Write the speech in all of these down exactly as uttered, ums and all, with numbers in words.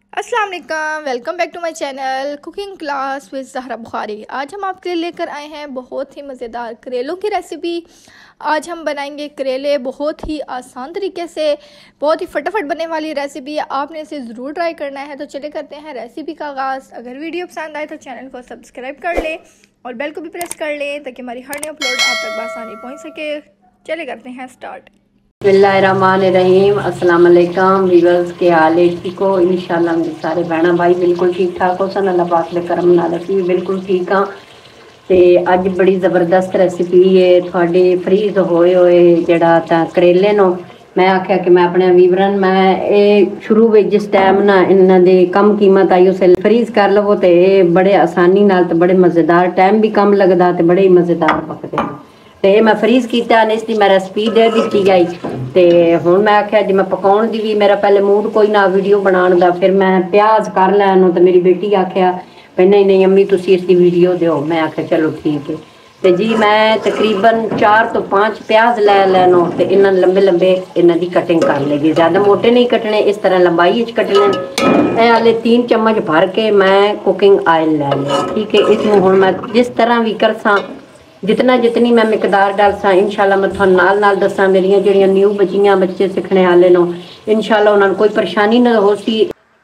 अस्सलाम वालेकुम, welcome back to my channel cooking class with Zahra Bukhari. आज हम आपके लिए लेकर आए हैं बहुत ही मज़ेदार करेलों की रेसिपी। आज हम बनाएंगे करेले बहुत ही आसान तरीके से, बहुत ही फटाफट बनने वाली रेसिपी है। आपने इसे ज़रूर ट्राई करना है। तो चले करते हैं रेसिपी का आगाज़। अगर वीडियो पसंद आए तो चैनल को सब्सक्राइब कर लें और बेल को भी प्रेस कर लें ताकि हमारी हर नई अपलोड आप तक आसानी पहुँच सके। चले करते हैं स्टार्ट। बिस्मिल्लाहिर्रहमानिर्रहीम। अस्सलाम वालेकुम व्यूअर्स, के हाल है? ठीक हो? इंशाल्लाह मेरे सारे भैन भाई बिल्कुल ठीक ठाक हो सन। अल्लाह पाक दे करम नाल असीं बिल्कुल ठीक हाँ। ते अज बड़ी ज़बरदस्त रेसिपी है थोड़े फ्रीज होए होए जड़ा तां करेले नो मैं आख्या कि मैं अपने वीवरन मैं ये शुरू में जिस टाइम ना इन्हां दे कम कीमत आई उस फ्रीज कर लवो तो ये बड़े आसानी नाल ते बड़े मज़ेदार, टाइम भी कम लगता तो बड़े ही मज़ेदार पकते हैं। तो मैं फ्रीज किया इसकी मैं रेसिपी दे दी गई। तो हुण मैं आख्या जी मैं पकाउण दी भी मेरा पहले मूड कोई ना वीडियो बनाने का, फिर मैं प्याज कर लैन। तो मेरी बेटी आख्या भाई नहीं नहीं अम्मी तुसी इसकी वीडियो दो। मैं आख्या चलो ठीक है। तो जी मैं तकरीबन चार तो पाँच प्याज लै लैनो तो इन्हें लंबे लंबे इन्हों की कटिंग कर लेगी। ज़्यादा मोटे नहीं कटने, इस तरह लंबाई कटने। ए हाले तीन चम्मच भर के मैं कुकिंग ऑयल लै लिया। ठीक है, इसमें हुण मैं जिस तरह भी कर सा जितना जितनी मैं मिकदार डाल सा इंशाल्लाह मैं थोड़ा नाल नाल दसा। मेरिया जड़ियाँ न्यू बच्चियाँ बच्चे सीखने वाले नो इंशाल्लाह उन्होंने कोई परेशानी ना हो सी।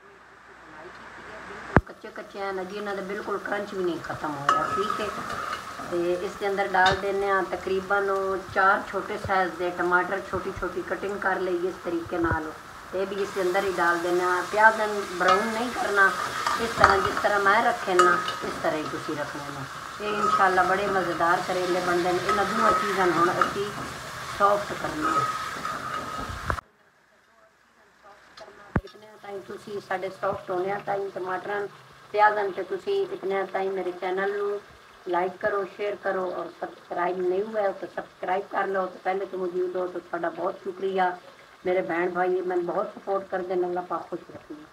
कच्चे कच्चे हैं ना जी, इन्होंने बिल्कुल क्रंच भी नहीं खत्म हो रहा। ठीक है, तो इसके अंदर डाल देने तकरीबन चार छोटे साइज के टमाटर छोटी छोटी कटिंग कर ली इस तरीके नाल। ये भी इसके अंदर ही डाल देना। प्याज ब्राउन नहीं करना, इस तरह जिस तरह मैं रखे ना इस तरह ही तुसी रखने ना। ये इंशाल्लाह बड़े मज़ेदार करेले बनते हैं। इन दोनों चीज़ों हुण असीं सॉफ्ट करना इतने ताईं तुसी साडे सॉफ्ट होने ताईं टमाटर प्याजन ते तुसी इतने ताईं मेरे चैनल नूं लाइक करो, शेयर करो और सब्सक्राइब नहीं हुआ है तो सब्सक्राइब कर लो। तो पहले तो मौजूद हो तो थोड़ा बहुत शुक्रिया। मेरे बहन भाई मैंने बहुत सपोर्ट कर देना, अल्लाह पाक खुश रखिए।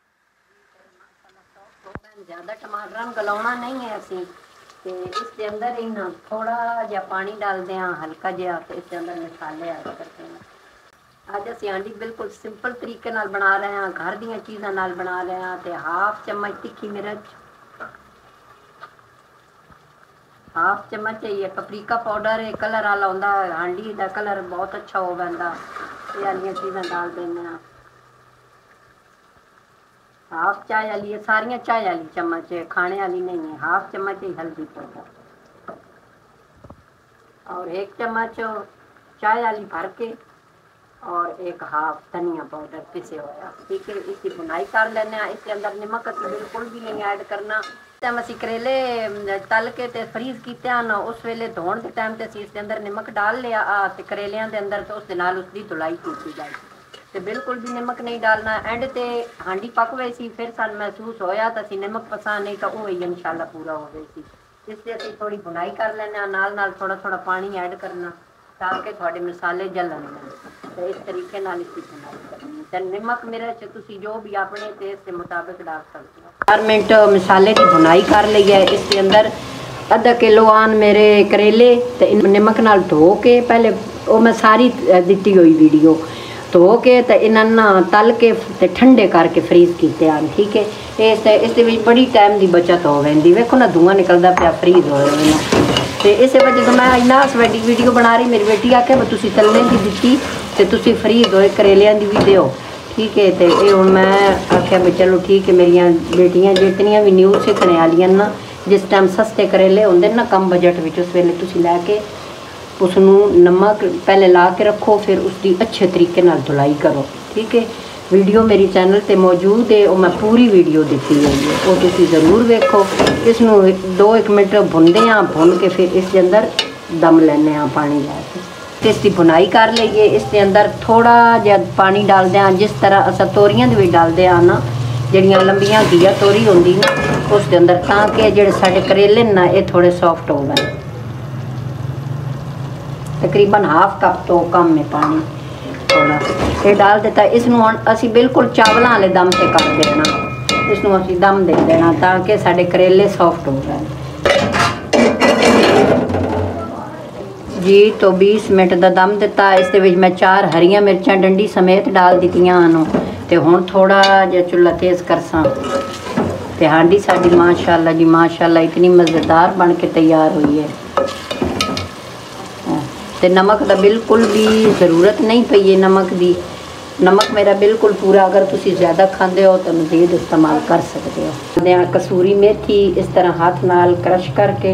ज़्यादा टमाटर गलाउणा नहीं है असीं ते इसके अंदर ही ना थोड़ा जहा पानी डालते हैं हल्का जहा, तो इसके अंदर मसाले ऐड करते हैं। अज असीं आंडी बिल्कुल सिंपल तरीके नाल बना रहे हैं, घर दीयां चीज़ां नाल बना रहे हैं। तो हाफ चम्मच तिखी मिर्च, हाफ चम्मच ये पपरीका पाउडर है, कलर वाला होंदा हांडी का कलर बहुत अच्छा हो जाता। ये वाली चीज़ां डाल देने। हाफ चाय वाली, सारियां चाय वाली चम्मच है, खाने वाली नहीं है। हाफ चम्मच ही हल्दी पाउडर और एक चम्मच चाय वाली भर के और एक हाफ धनिया पाउडर पिसे हुआ। ठीक है, इसकी बुनाई कर लेना। इसके अंदर नमक असीं बिल्कुल भी नहीं ऐड करना। टाइम असीं करेले तल के ते फ्रीज किते ना उस वेले धोण के टाइम ते असीं इसके अंदर नमक डाल लिया ते करेलियां दे अंदर, तो उस दे नाल उसकी धुलाई की जाए। तो बिल्कुल भी नमक नहीं डालना। एंड ते हांडी पक गई सी, फिर सन महसूस होया तो असीं नमक पसा नहीं तो वो ही इंशाल्लाह पूरा हो गई सी। इसलिए असीं थोड़ी बुनाई कर लेना, नाल नाल थोड़ा थोड़ा पानी ऐड करना ताकि थोड़े मसाले जलन। तो इस तरीके नाल इसकी बुनाई करनी। तो नमक मिर्च तुसी जो भी अपने टेस्ट के मुताबिक डाल सकते हो। चार मिनट मसाले की बुनाई कर ली है। इसके अंदर आधा किलो आन मेरे करेले तो इन नमक नाल धो के पहले वो मैं सारी दी हुई वीडियो धो के तो इन्होंने तल के ते ठंडे करके फ्रीज किए आन। ठीक है, इस इस बड़ी टाइम की बचत हो गई। वेखो ना धुआं निकलता पाया फ्रीज हो तो इस वजह से मैं इन्ना वड्डी वीडियो बना रही। मेरी बेटी आखे मैं तुसी तलने की दी तो तुसी फ्रीज होए करेलियां की भी दो। ठीक है, तो ये हूँ मैं आख्या भी चलो ठीक है। मेरिया बेटियां जितनियां भी न्यूज़ सीखने वाली ना जिस टाइम सस्ते करेले होंगे ना कम बजट में, उस वेले तुसी लैके उसनू नमक पहले ला के रखो, फिर उसकी अच्छे तरीके नाल धुलाई करो। ठीक है, वीडियो मेरी चैनल पे मौजूद है, वो मैं पूरी वीडियो दी हुई है, वो तुसी ज़रूर वेखो। इसनू दो एक मिनट भुनते हैं, भुन के फिर इसके अंदर दम लेने पानी लैके इसकी बुनाई कर लीए। इसके अंदर थोड़ा जहा पानी डालते हैं जिस तरह अस तोरियां भी डालते हैं ना, जड़ियाँ लंबियां घिया तोरी होंगी ना उसके अंदर, ताकि जेडे साडे करेले ना ये थोड़े सॉफ्ट हो गए। तकरीबन हाफ कप तो कम में पानी थोड़ा ये डाल देता। इसनू असी बिल्कुल चावलों वाले दम से कर देना। इसनू असी दम दे देना ताकि साडे करेले सॉफ्ट हो जाए। जी तो बीस मिनट का दम दिता। इस मैं चार हरिया मिर्चां डंडी समेत डाल दित्तियां। ਤੇ ਹੁਣ ਥੋੜਾ ਜਿਹਾ ਚੁੱਲ੍ਹਾ ਤੇਜ਼ ਕਰਸਾਂ ਤੇ ਹਾਂਡੀ ਸਾਡੀ ਮਾਸ਼ਾਅੱਲਾ जी माशाअल्लाह इतनी मज़ेदार बन के तैयार हुई है। तो नमक का बिल्कुल भी ज़रूरत नहीं पई है नमक दी। नमक मेरा बिल्कुल पूरा, अगर तुसी ज़्यादा खाते हो तो मज़ीद इस्तेमाल कर सकते हो। कसूरी मेथी इस तरह हाथ नाल क्रश करके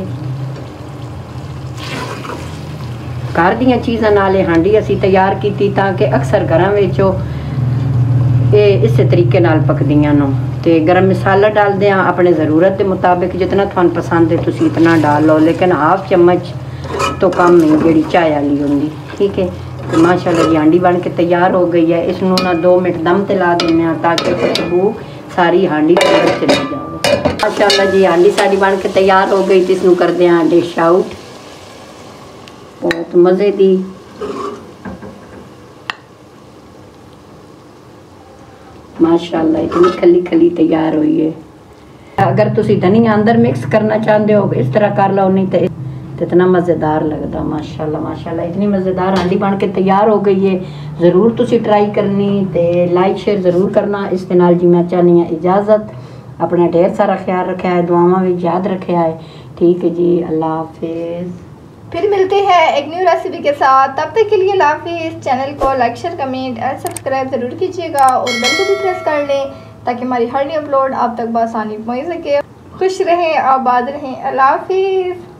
घर दियां चीज़ां नाल हांडी असी तैयार की, ताकि अक्सर घरों विचों ये इस तरीके नाल पकदियां नो। तो गरम मसाला डाल दें अपने ज़रूरत के मुताबिक, जितना थानू पसंद है तुसी इतना डाल लो, लेकिन हाफ चम्मच तो कम नहीं जी चाय वाली होंगी। ठीक है, तो माशाअल्लाह जी हांडी बन के तैयार हो गई है। इसनू ना दो मिनट दम ते ला देने ताकि खुशबू सारी हांडी अंदर चली जाए। माशाअल्लाह जी हांडी साड़ी बन के तैयार हो गई। तो इसनू कर दें डिश आउट। बहुत मज़े दी माशाअल्लाह इतनी खली खली तैयार हुई है। अगर तुसी धनिया अंदर मिक्स करना चाहते हो इस तरह कर लो, नहीं तो इतना मज़ेदार लगता। माशाअल्लाह माशाअल्लाह इतनी मज़ेदार हांडी बन के तैयार हो गई है। ज़रूर तुसी ट्राई करनी ते लाइक शेयर ज़रूर करना। इस दे नाल जी मैं चाहनी हाँ इजाज़त। अपना ढेर सारा ख्याल रखा है, दुआवां भी याद रखा है। ठीक है जी, अल्लाह हाफिज़। फिर मिलते हैं एक न्यू रेसिपी के साथ। तब तक के लिए अल्लाह हाफिज़। चैनल को लाइक शेयर कमेंट और सब्सक्राइब ज़रूर कीजिएगा और बेल को भी प्रेस कर लें ताकि हमारी हर न्यू अपलोड आप तक बआसानी पहुँच सके। खुश रहें, आबाद रहें। अल्लाह हाफिज़।